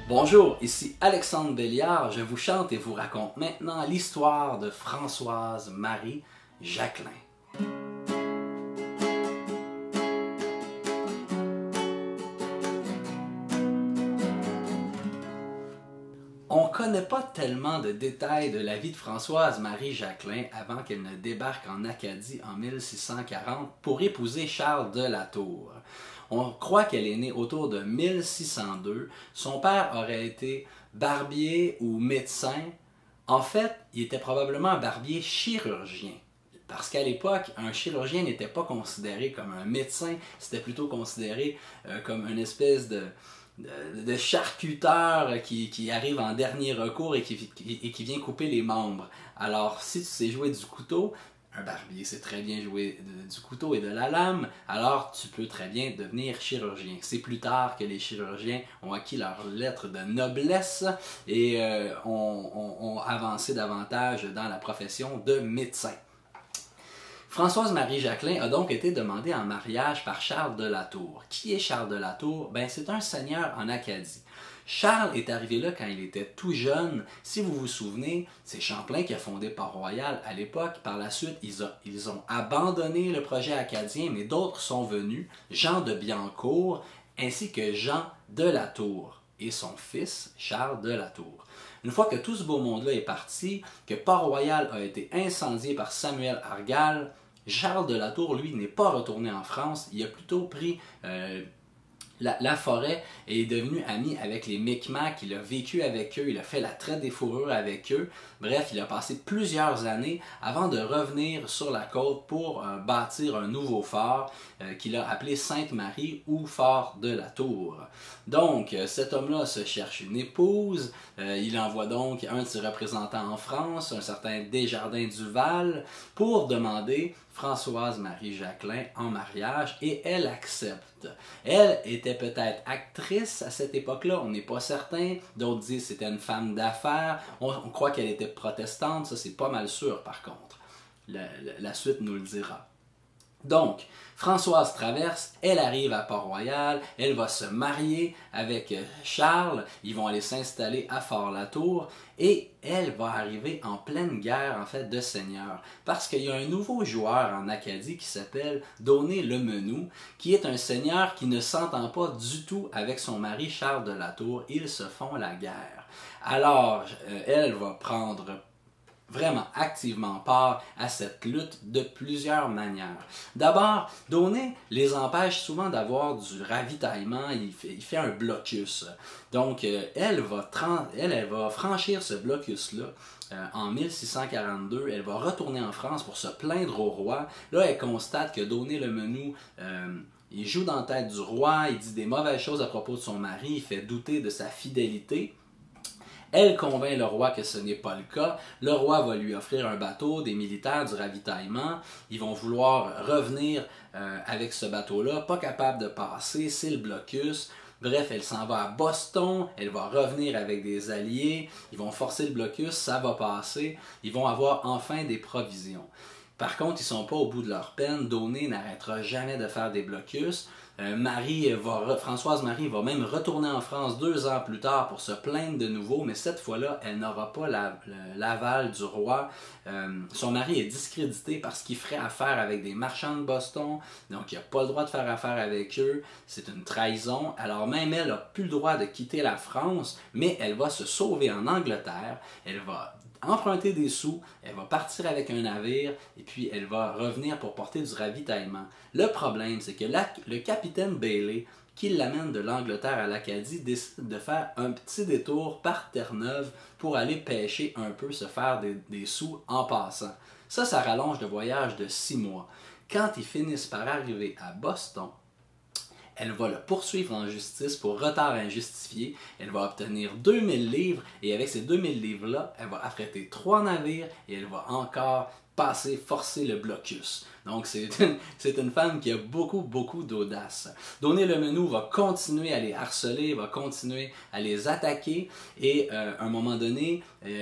Bonjour, ici Alexandre Béliard, je vous chante et vous raconte maintenant l'histoire de Françoise Marie Jacquelin. On ne connaît pas tellement de détails de la vie de Françoise Marie Jacquelin avant qu'elle ne débarque en Acadie en 1640 pour épouser Charles de La Tour. On croit qu'elle est née autour de 1602. Son père aurait été barbier ou médecin. En fait, il était probablement un barbier chirurgien. Parce qu'à l'époque, un chirurgien n'était pas considéré comme un médecin, c'était plutôt considéré comme une espèce de charcuteur qui arrive en dernier recours et qui vient couper les membres. Alors, si tu sais jouer du couteau, un barbier sait très bien jouer du couteau et de la lame, alors tu peux très bien devenir chirurgien. C'est plus tard que les chirurgiens ont acquis leur lettre de noblesse et ont avancé davantage dans la profession de médecin. Françoise Marie Jacquelin a donc été demandée en mariage par Charles de La Tour. Qui est Charles de La Tour? Ben, c'est un seigneur en Acadie. Charles est arrivé là quand il était tout jeune. Si vous vous souvenez, c'est Champlain qui a fondé Port-Royal à l'époque. Par la suite, ils ont abandonné le projet acadien, mais d'autres sont venus, Jean de Biencourt ainsi que Jean de La Tour et son fils Charles de La Tour. Une fois que tout ce beau monde-là est parti, que Port-Royal a été incendié par Samuel Argall, Charles de La Tour, lui, n'est pas retourné en France. Il a plutôt pris la forêt et est devenu ami avec les Micmacs. Il a vécu avec eux, il a fait la traite des fourrures avec eux. Bref, il a passé plusieurs années avant de revenir sur la côte pour bâtir un nouveau fort qu'il a appelé Sainte-Marie ou Fort de la Tour. Donc, cet homme-là se cherche une épouse. Il envoie donc un de ses représentants en France, un certain Desjardins-Duval, pour demander Françoise Marie Jacquelin en mariage et elle accepte. Elle était peut-être actrice à cette époque-là, on n'est pas certain. D'autres disent que c'était une femme d'affaires. On croit qu'elle était protestante, ça c'est pas mal sûr par contre. La suite nous le dira. Donc, Françoise traverse, elle arrive à Port-Royal, elle va se marier avec Charles, ils vont aller s'installer à Fort-la-Tour et elle va arriver en pleine guerre en fait de seigneurs parce qu'il y a un nouveau joueur en Acadie qui s'appelle Donné le Menou qui est un seigneur qui ne s'entend pas du tout avec son mari Charles de La Tour, ils se font la guerre. Alors, elle va prendre vraiment activement part à cette lutte de plusieurs manières. D'abord, Donné les empêche souvent d'avoir du ravitaillement, il fait un blocus. Donc, elle va franchir ce blocus-là en 1642, elle va retourner en France pour se plaindre au roi. Là, elle constate que Donné le Menou il joue dans la tête du roi, il dit des mauvaises choses à propos de son mari, il fait douter de sa fidélité. Elle convainc le roi que ce n'est pas le cas. Le roi va lui offrir un bateau, des militaires, du ravitaillement. Ils vont vouloir revenir avec ce bateau-là, pas capable de passer, c'est le blocus. Bref, elle s'en va à Boston, elle va revenir avec des alliés, ils vont forcer le blocus, ça va passer, ils vont avoir enfin des provisions. Par contre, ils ne sont pas au bout de leur peine. Donné n'arrêtera jamais de faire des blocus. Françoise Marie va même retourner en France 2 ans plus tard pour se plaindre de nouveau, mais cette fois-là, elle n'aura pas l'aval du roi. Son mari est discrédité parce qu'il ferait affaire avec des marchands de Boston, donc il n'a pas le droit de faire affaire avec eux. C'est une trahison. Alors même elle n'a plus le droit de quitter la France, mais elle va se sauver en Angleterre. Elle va emprunter des sous, elle va partir avec un navire et puis elle va revenir pour porter du ravitaillement. Le problème, c'est que le capitaine Bailey, qui l'amène de l'Angleterre à l'Acadie, décide de faire un petit détour par Terre-Neuve pour aller pêcher un peu, se faire des sous en passant. Ça rallonge le voyage de 6 mois. Quand ils finissent par arriver à Boston, elle va le poursuivre en justice pour retard injustifié. Elle va obtenir 2000 livres et avec ces 2000 livres-là, elle va affréter 3 navires et elle va encore forcer le blocus. Donc c'est une femme qui a beaucoup d'audace. Donné le Menou va continuer à les harceler, va continuer à les attaquer et à un moment donné,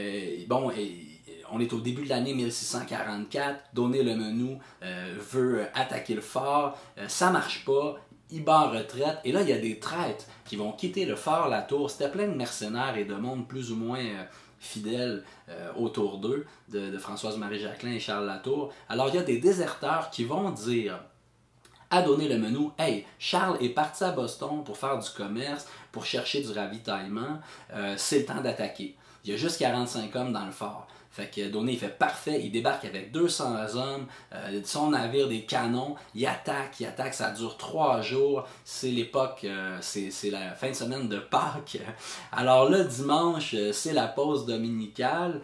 on est au début de l'année 1644, Donné le Menou veut attaquer le fort, ça marche pas. il bat en retraite, et là, il y a des traîtres qui vont quitter le fort Latour. C'était plein de mercenaires et de monde plus ou moins fidèles autour d'eux, de Françoise-Marie Jacquelin et Charles Latour. Alors, il y a des déserteurs qui vont dire à donner le menu, « Hey, Charles est parti à Boston pour faire du commerce, pour chercher du ravitaillement, c'est le temps d'attaquer. » Il y a juste 45 hommes dans le fort. Fait que Donné, il fait parfait, il débarque avec 200 hommes, son navire, des canons, il attaque, ça dure 3 jours, c'est l'époque, c'est la fin de semaine de Pâques. Alors le dimanche, c'est la pause dominicale,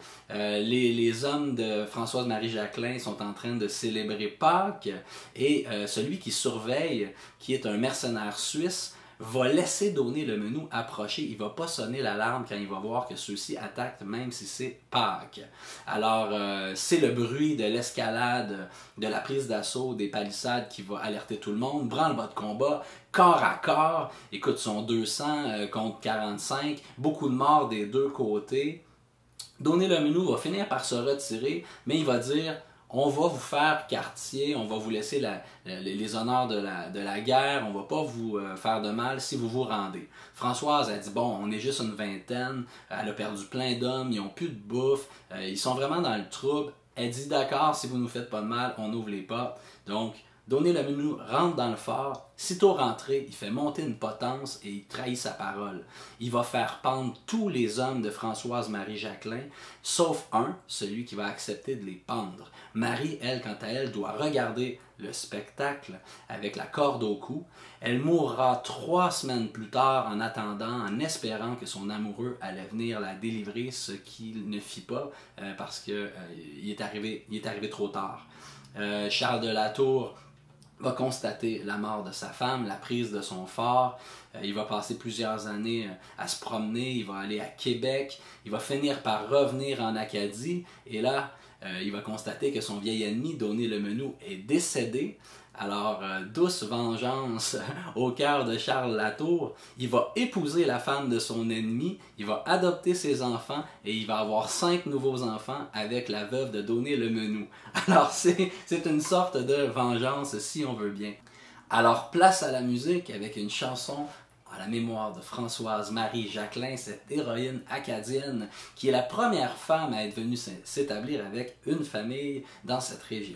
les hommes de Françoise-Marie Jacquelin sont en train de célébrer Pâques, et celui qui surveille, qui est un mercenaire suisse, va laisser Donné le menu approcher. Il ne va pas sonner l'alarme quand il va voir que ceux-ci attaquent, même si c'est Pâques. Alors, c'est le bruit de l'escalade, de la prise d'assaut, des palissades qui va alerter tout le monde. Branle-bas de combat, corps à corps. Écoute, sont 200 contre 45. Beaucoup de morts des deux côtés. Donné le menu va finir par se retirer, mais il va dire... On va vous faire quartier, on va vous laisser les honneurs de la guerre, on va pas vous faire de mal si vous vous rendez. Françoise a dit, bon, on est juste une vingtaine, elle a perdu plein d'hommes, ils n'ont plus de bouffe, ils sont vraiment dans le trouble. Elle dit, d'accord, si vous nous faites pas de mal, on ouvre les portes. Donc, Donné le menu rentre dans le fort. Sitôt rentré, il fait monter une potence et il trahit sa parole. Il va faire pendre tous les hommes de Françoise-Marie Jacquelin, sauf un, celui qui va accepter de les pendre. Marie, elle, quant à elle, doit regarder le spectacle avec la corde au cou. Elle mourra 3 semaines plus tard en attendant, en espérant que son amoureux allait venir la délivrer, ce qu'il ne fit pas parce qu'il est arrivé trop tard. Charles de Latour va constater la mort de sa femme, la prise de son fort. Il va passer plusieurs années à se promener, il va aller à Québec, il va finir par revenir en Acadie, et là, il va constater que son vieil ennemi, Donné le menu, est décédé. Alors, douce vengeance au cœur de Charles Latour, il va épouser la femme de son ennemi, il va adopter ses enfants et il va avoir 5 nouveaux enfants avec la veuve de Donné le menu. Alors, c'est une sorte de vengeance si on veut bien. Alors, place à la musique avec une chanson à la mémoire de Françoise-Marie Jacquelin, cette héroïne acadienne qui est la première femme à être venue s'établir avec une famille dans cette région.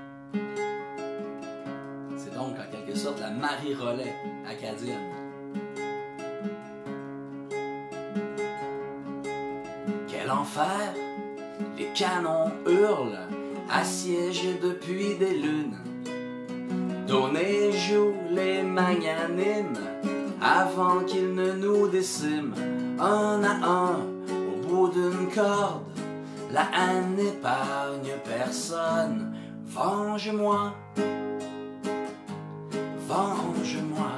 C'est donc en quelque sorte la Marie Rollet acadienne. Quel enfer! Les canons hurlent, assiégés depuis des lunes. Donné joue les magnanimes avant qu'ils ne nous déciment. Un à un, au bout d'une corde, la haine n'épargne personne. Venge-moi, venge-moi.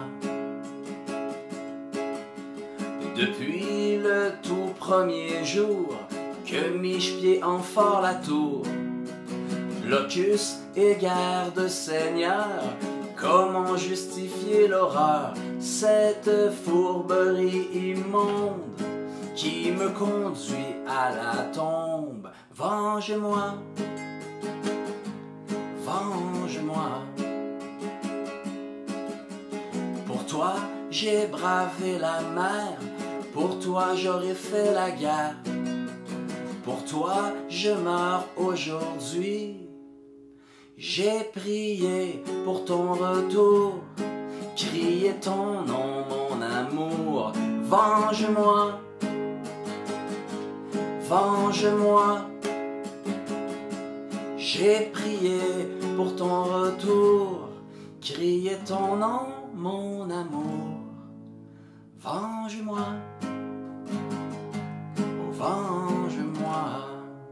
Depuis le tout premier jour que miche-pied en fort Latour, blocus et garde seigneur, comment justifier l'horreur, cette fourberie immonde qui me conduit à la tombe. Venge-moi, venge-moi. Pour toi, j'ai bravé la mer, pour toi, j'aurais fait la guerre. Pour toi, je meurs aujourd'hui. J'ai prié pour ton retour, crié ton nom, mon amour. Venge-moi, venge-moi. J'ai prié pour ton retour, crié ton nom, mon amour. Venge-moi, oh venge-moi.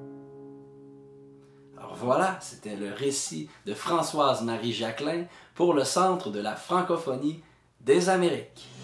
Alors voilà, c'était le récit de Françoise-Marie Jacquelin pour le Centre de la francophonie des Amériques.